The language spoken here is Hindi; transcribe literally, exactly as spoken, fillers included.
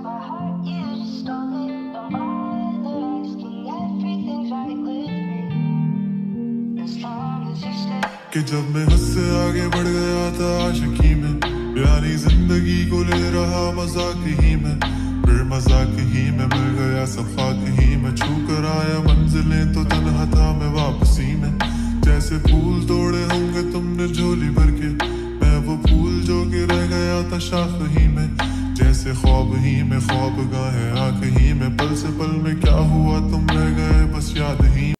my heart, you just stole it. Don't bother asking, everything's right with me as long as you stay. कि जब मैं हद से आगे बढ़ गया था आशिकी में, यानी जिंदगी को ले रहा मजाक ही में, फिर मजाक ही में मिल गया सब खाक ही में, छू कर आया मंजिलें तो तन्हा था मैं वापसी में। जैसे फूल तोड़े होंगे तुमने झोली भर के, मैं वो फूल जो कि रह गया था शाख ही में। जैसे ख्वाब ही में ख्वाब गाहे आंख ही में, पल से पल में क्या हुआ तुम रह गए बस याद ही।